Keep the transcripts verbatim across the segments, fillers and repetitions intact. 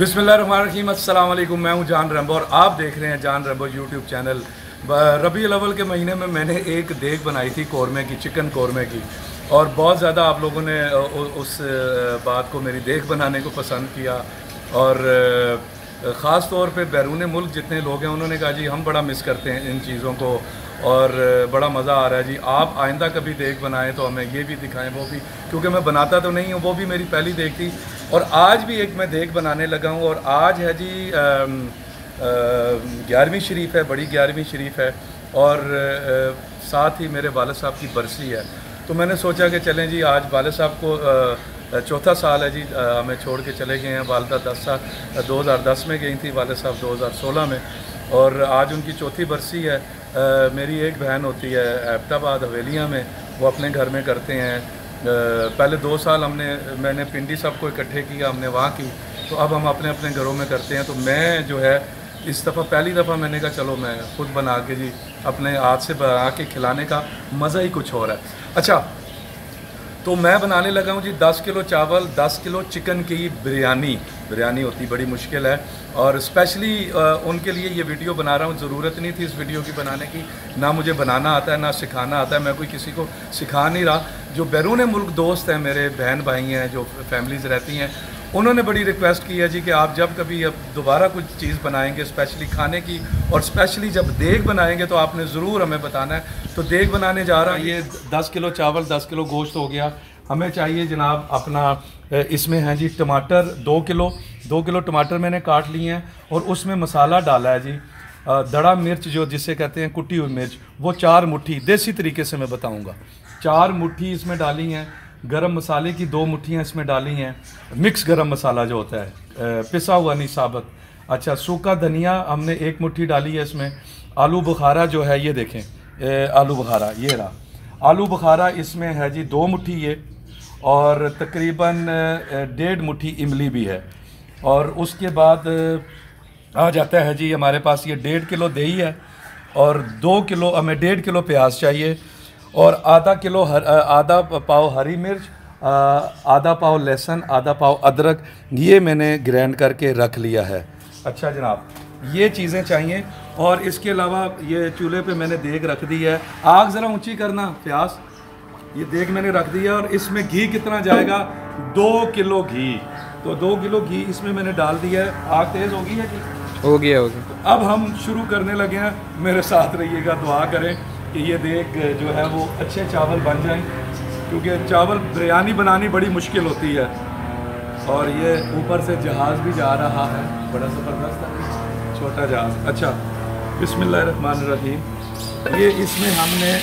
बिस्मिल्लाहिर्रहमानिर्रहीम, अस्सलाम वालेकुम। मैं हूं जान रैम्बो और आप देख रहे हैं जान रैम्बो यूट्यूब चैनल। रबीउल अव्वल के महीने में मैंने एक देग बनाई थी कौरमे की, चिकन कौरमे की, और बहुत ज़्यादा आप लोगों ने उस बात को, मेरी देग बनाने को पसंद किया। और ख़ास तौर पे बैरून मुल्क जितने लोग हैं उन्होंने कहा जी हम बड़ा मिस करते हैं इन चीज़ों को और बड़ा मज़ा आ रहा है जी, आप आइंदा कभी देग बनाएं तो हमें ये भी दिखाएं वो भी, क्योंकि मैं बनाता तो नहीं हूँ, वो भी मेरी पहली देग थी। और आज भी एक मैं देग बनाने लगा हूँ और आज है जी ग्यारहवीं शरीफ है, बड़ी ग्यारहवीं शरीफ है और आ, साथ ही मेरे वालिद साहब की बरसी है। तो मैंने सोचा कि चलें जी, आज वालिद साहब को आ, चौथा साल है जी, हमें छोड़ के चले गए हैं। वालदा दस साल दो हज़ार दस में गई थी, वालिद साहब दो हज़ार सोलह में, और आज उनकी चौथी बरसी है। आ, मेरी एक बहन होती है एबटाबाद हवेलियाँ में, वो अपने घर में करते हैं। पहले दो साल हमने मैंने पिंडी साहब को इकट्ठे किया, हमने वहाँ की, तो अब हम अपने अपने घरों में करते हैं। तो मैं जो है इस दफ़ा पहली दफ़ा मैंने कहा चलो मैं ख़ुद बना के जी अपने हाथ से बना के खिलाने का मज़ा ही कुछ और है। अच्छा, तो मैं बनाने लगा हूँ जी दस किलो चावल, दस किलो चिकन की बिरयानी। बिरयानी होती बड़ी मुश्किल है और स्पेशली उनके लिए ये वीडियो बना रहा हूँ। ज़रूरत नहीं थी इस वीडियो की बनाने की, ना मुझे बनाना आता है ना सिखाना आता है, मैं कोई किसी को सिखा नहीं रहा। जो बैरून मुल्क दोस्त हैं, मेरे बहन भाई हैं, जो फैमिलीज़ रहती हैं, उन्होंने बड़ी रिक्वेस्ट की है जी कि आप जब कभी अब दोबारा कुछ चीज़ बनाएंगे स्पेशली खाने की, और स्पेशली जब देग बनाएंगे तो आपने ज़रूर हमें बताना है। तो देग बनाने जा रहा है, ये दस किलो चावल, दस किलो गोश्त हो गया। हमें चाहिए जनाब अपना, इसमें है जी टमाटर दो किलो, दो किलो टमाटर मैंने काट लिए हैं और उसमें मसाला डाला है जी दड़ा मिर्च, जो जिसे कहते हैं कुटी हुई मिर्च, वो चार मुट्ठी, देसी तरीके से मैं बताऊँगा, चार मुट्ठी इसमें डाली हैं। गरम मसाले की दो मुट्ठियाँ इसमें डाली हैं, मिक्स गरम मसाला जो होता है, पिसा हुआ नहीं साबुत। अच्छा, सूखा धनिया हमने एक मुट्ठी डाली है इसमें। आलू बुखारा जो है ये देखें, आलू बुखारा ये रहा, आलू बुखारा इसमें है जी दो मुट्ठी ये, और तकरीबन डेढ़ मुट्ठी इमली भी है। और उसके बाद आ जाता है जी हमारे पास ये डेढ़ किलो दही है, और दो किलो हमें डेढ़ किलो प्याज चाहिए, और आधा किलो हर आधा पाव हरी मिर्च, आधा पाव लहसुन, आधा पाव अदरक, ये मैंने ग्राइंड करके रख लिया है। अच्छा जनाब, ये चीज़ें चाहिए। और इसके अलावा ये चूल्हे पे मैंने देग रख दी है, आग ज़रा ऊंची करना प्यास, ये देग मैंने रख दी है। और इसमें घी कितना जाएगा, दो किलो घी, तो दो किलो घी इसमें मैंने डाल दिया है। आग तेज़ होगी है कि हो गया हो गया। तो अब हम शुरू करने लगे हैं, मेरे साथ रहिएगा, दुआ करें कि ये देग जो है वो अच्छे चावल बन जाएं, क्योंकि चावल बिरयानी बनानी बड़ी मुश्किल होती है। और ये ऊपर से जहाज़ भी जा रहा है, बड़ा ज़बरदस्त है, छोटा जहाज़। अच्छा, बिस्मिल्लाहिर्रहमानिर्रहीम। ये इसमें हमने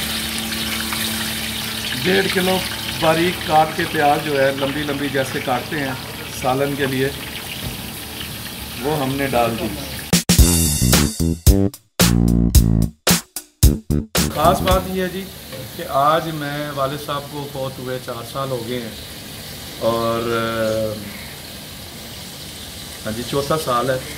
डेढ़ किलो बारीक काट के प्याज जो है, लंबी लंबी जैसे काटते हैं सालन के लिए, वो हमने डाल दी। ख़ास बात यह है जी कि आज मैं वालिद साहब को फौत हुए चार साल हो गए हैं, और हाँ जी चौथा साल है,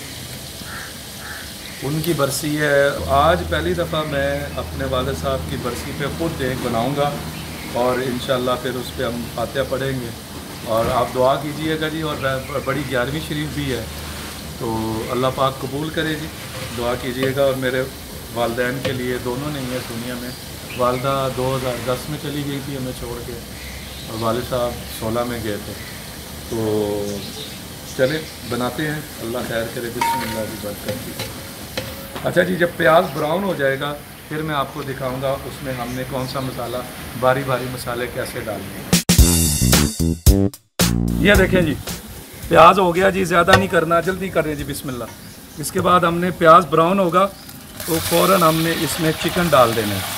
उनकी बरसी है। आज पहली दफ़ा मैं अपने वालिद साहब की बरसी पे ख़ुद देग बनाऊंगा, और इंशाअल्लाह फिर उस पर हम फातिहा पढ़ेंगे, और आप दुआ कीजिएगा जी। और बड़ी ग्यारहवीं शरीफ भी है, तो अल्लाह पाक कबूल करे जी, दुआ कीजिएगा। और मेरे वालदैन के लिए, दोनों नहीं है दुनिया में, वालदा दो हज़ार दस में चली गई थी हमें छोड़ के, और वालिद साहब सोलह में गए थे। तो चले बनाते हैं, अल्लाह खैर करे, बिस्मिल्लाह की बरकत की। अच्छा जी, जब प्याज ब्राउन हो जाएगा फिर मैं आपको दिखाऊंगा उसमें हमने कौन सा मसाला, बारी बारी मसाले कैसे डालने हैं। ये देखें जी, प्याज हो गया जी, ज़्यादा नहीं करना, जल्दी करें जी, बिस्मिल्लाह। इसके बाद हमने प्याज ब्राउन होगा तो फ़ौरन हमने इसमें चिकन डाल देना है।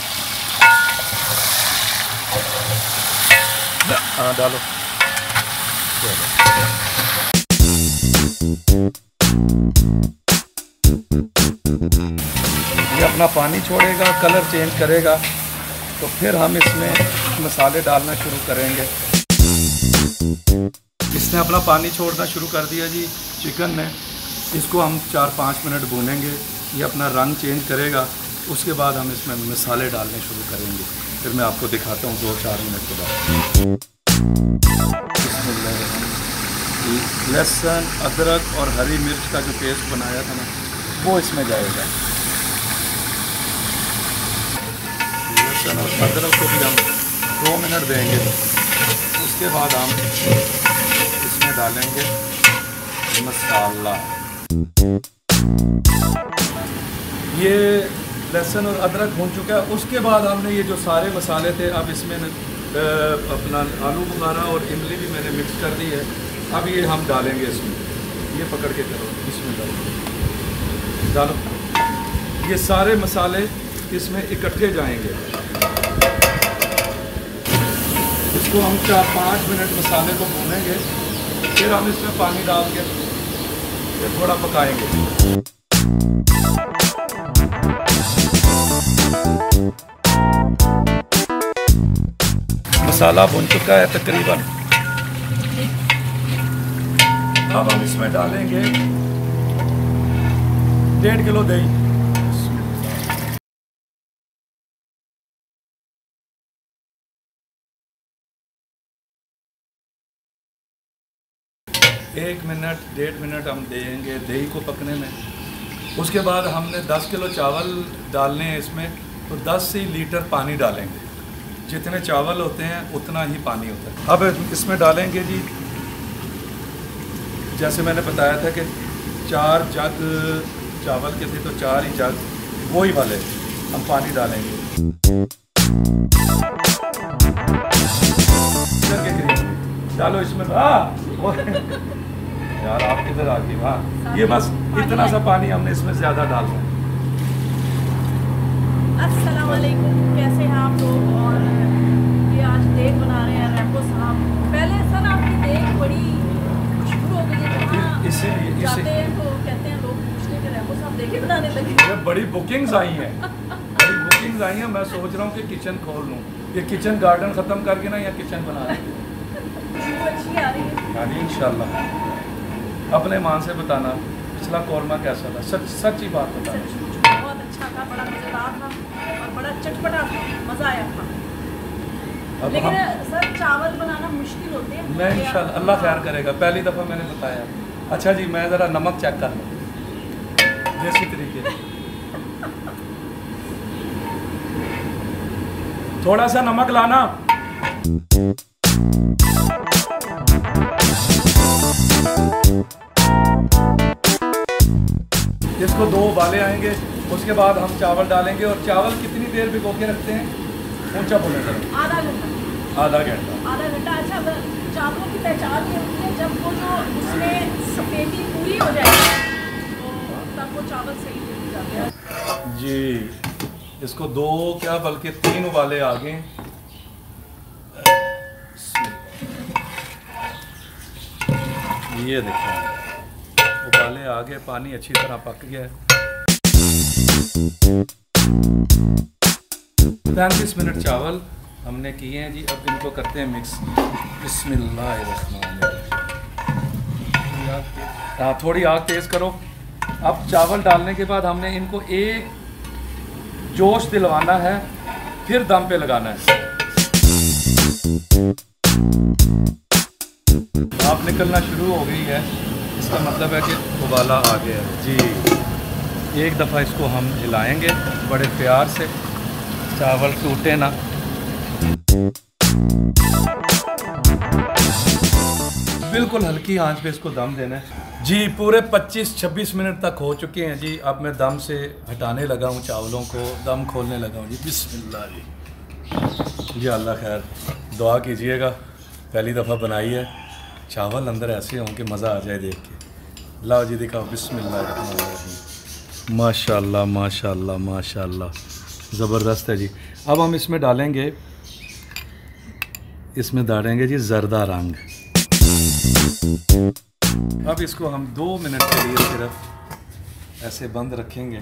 हाँ डालो, ये अपना पानी छोड़ेगा, कलर चेंज करेगा, तो फिर हम इसमें मसाले डालना शुरू करेंगे। इसने अपना पानी छोड़ना शुरू कर दिया जी चिकन ने, इसको हम चार पाँच मिनट भूनेंगे, ये अपना रंग चेंज करेगा, उसके बाद हम इसमें मसाले डालने शुरू करेंगे। फिर मैं आपको दिखाता हूँ दो चार मिनट के बाद। लहसुन, अदरक और हरी मिर्च का जो पेस्ट बनाया था ना, वो इसमें जाएगा। लहसुन और अदरक को भी हम दो मिनट देंगे। उसके बाद हम इसमें डालेंगे मसाला। ये लहसुन और अदरक भून चुका है। उसके बाद हमने ये जो सारे मसाले थे, अब इसमें अपना आलू बुखारा और इमली भी मैंने मिक्स कर दी है। अब ये हम डालेंगे इसमें। ये पकड़ के करो, इसमें डालो डालो ये सारे मसाले इसमें इकट्ठे जाएंगे। इसको हम चार पाँच मिनट मसाले को भूनेंगे, फिर हम इसमें पानी डाल के फिर थोड़ा पकाएंगे। मसाला भुन चुका है तकरीबन। अब हम इसमें डालेंगे डेढ़ किलो दही। एक मिनट डेढ़ मिनट हम देंगे दही को पकने में। उसके बाद हमने दस किलो चावल डालने हैं इसमें, तो दस से लीटर पानी डालेंगे। जितने चावल होते हैं उतना ही पानी होता है। अब इसमें डालेंगे जी, जैसे मैंने बताया था कि चार जग चावल के थे, तो चार ही जग वही वाले हम पानी डालेंगे। डालो इसमें। यार आप किधर आ गई? वाह, ये बस इतना सा पानी हमने इसमें ज़्यादा डालना है। अस्सलाम वालेकुम, कैसे हैं आप लोग? और ये आज देग बना रहे हैं रैम्बो साहब। पहले सर आपकी देग बड़ी मशहूर हो गई है, जहाँ इसीलिए जाते हैं तो कहते हैं लोग पूछते हैं कि रैम्बो साहब देगे बनाने लगे। बड़ी बुकिंग्स आई हैं, बड़ी बुकिंग्स आई हैं। मैं सोच रहा हूँ कि किचन खोल लूँ। ये किचन गार्डन ख़त्म करके ना, या किचन बना रहे खुशबू अच्छी आ रही है। हाँ जी, इंशाल्लाह। अपने मान से बताना पिछला कौरमा कैसा था, सच सच्ची बात बताना। बहुत अच्छा था, बड़ा मज़ेदार था और बड़ा चटपटा था, मज़ा आया था। लेकिन सर चावल बनाना मुश्किल होते हैं। मैं इंशाल्लाह अल्लाह खैर करेगा। पहली दफ़ा मैंने बताया। अच्छा जी, मैं ज़रा नमक चेक कर लूँ देसी तरीके। थोड़ा सा नमक लाना। इसको दो उबाले आएंगे, उसके बाद हम चावल डालेंगे। और चावल कितनी देर भिगो के रखते हैं? ऊंचा बोले सर। आधा घंटा। आधा घंटा आधा घंटा अच्छा, चावलों की पहचान ये होती है जब वो जो उसमें सफेदी पूरी हो जाएगी तो तब वो चावल सही हो जाते हैं जी। इसको दो क्या बल्कि तीन उबाले आ गए। ये देखिए उबाले आ गए, पानी अच्छी तरह पक गया है। पैंतीस मिनट चावल हमने किए हैं जी। अब इनको करते हैं मिक्स। बिस्मिल्लाहिर्रहमानिर्रहीम। हाँ, थोड़ी आग तेज़ करो। अब चावल डालने के बाद हमने इनको एक जोश दिलवाना है, फिर दम पे लगाना है। भाप निकलना शुरू हो गई है, इसका मतलब है कि उबाला आ गया है जी। एक दफ़ा इसको हम हिलाएंगे बड़े प्यार से, चावल टूटे ना। बिल्कुल हल्की आंच पे इसको दम देना है जी। पूरे पच्चीस छब्बीस मिनट तक हो चुके हैं जी। अब मैं दम से हटाने लगा हूँ चावलों को, दम खोलने लगा हूँ जी। बिस्मिल्लाह जी। जी अल्लाह खैर, दुआ कीजिएगा। पहली दफ़ा बनाई है, चावल अंदर ऐसे हों कि मज़ा आ जाए देख के। लाओ जी दिखाओ। बिस्मिल्लाह। माशाल्लाह माशाल्लाह माशाल्लाह, ज़बरदस्त है जी। अब हम इसमें डालेंगे, इसमें डालेंगे जी जर्दा रंग। अब इसको हम दो मिनट के लिए सिर्फ ऐसे बंद रखेंगे।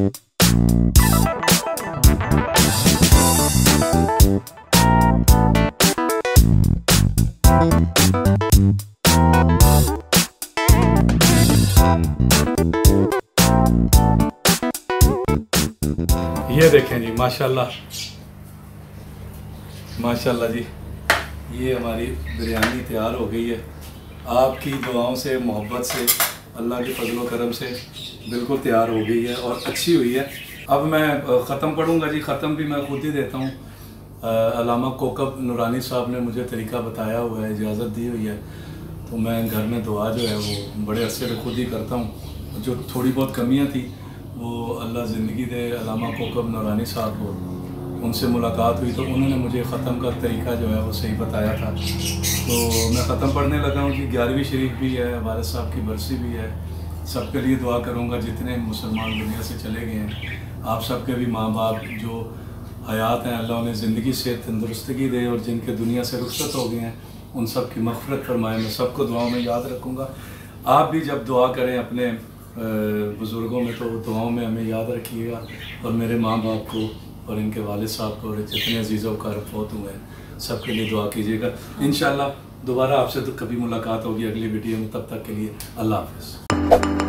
ये देखें जी, माशाल्लाह माशाल्लाह जी, ये हमारी बिरयानी तैयार हो गई है। आपकी दुआओं से, मोहब्बत से, अल्लाह के फजल व करम से बिल्कुल तैयार हो गई है और अच्छी हुई है। अब मैं ख़त्म पढ़ूँगा जी, ख़त्म भी मैं खुद ही देता हूँ। अल्लामा कोकब नूरानी साहब ने मुझे तरीका बताया हुआ है, इजाज़त दी हुई है, तो मैं घर में दुआ जो है वो बड़े अरसे से खुद ही करता हूँ। जो थोड़ी बहुत कमियाँ थी वो अल्लाह ज़िंदगी दे अल्लामा कोकब नूरानी साहब को, उनसे मुलाकात हुई तो उन्होंने मुझे ख़त्म का तरीका जो है वो सही बताया था। तो मैं ख़त्म पढ़ने लगा हूँ कि ग्यारहवीं शरीफ भी है, वालिद साहब की बरसी भी है। सबके लिए दुआ करूँगा जितने मुसलमान दुनिया से चले गए हैं। आप सबके भी माँ बाप जो हयात हैं, अल्लाह उन्हें ज़िंदगी से तंदुरुस्तगी दे, और जिनके दुनिया से रुखसत हो गए हैं उन सब की मग़फ़िरत फरमाए। मैं सबको दुआओं में याद रखूँगा। आप भी जब दुआ करें अपने बुज़ुर्गों में तो दुआओं में हमें याद रखिएगा, और मेरे माँ बाप को और इनके वालिद साहब को और जितने अजीज़ों का फौत हुए हैं सबके लिए दुआ कीजिएगा। इंशाअल्लाह दोबारा आपसे तो कभी मुलाकात होगी अगली वीडियो में। तब तक के लिए अल्लाह हाफ़िज़।